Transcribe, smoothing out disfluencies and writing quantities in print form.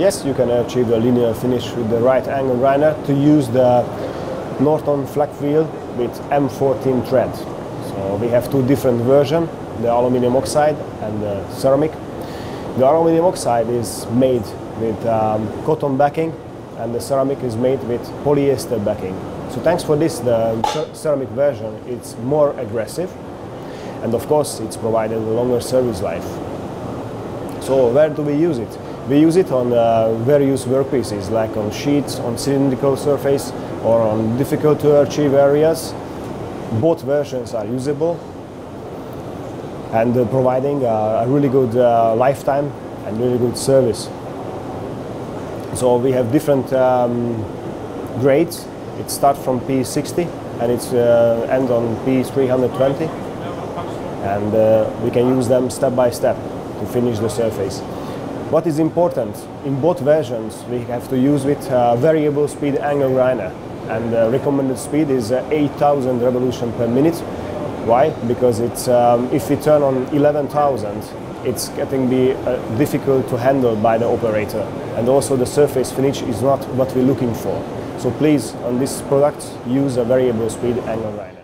Yes, you can achieve a linear finish with the right angle grinder to use the Norton flag wheel with M14 thread. So we have two different versions, the aluminum oxide and the ceramic. The aluminum oxide is made with cotton backing, and the ceramic is made with polyester backing. So thanks for this, the ceramic version is more aggressive, and of course it's provided a longer service life. So where do we use it? We use it on various workpieces, like on sheets, on cylindrical surface, or on difficult to achieve areas. Both versions are usable and providing a really good lifetime and really good service. So we have different grades. It starts from P60 and it's ends on P320, and we can use them step by step to finish the surface. What is important, in both versions we have to use with variable speed angle grinder, and the recommended speed is 8,000 revolutions per minute. Why? Because it's, if we turn on 11,000, it's getting difficult to handle by the operator, and also the surface finish is not what we're looking for. So please, on this product, use a variable speed angle grinder.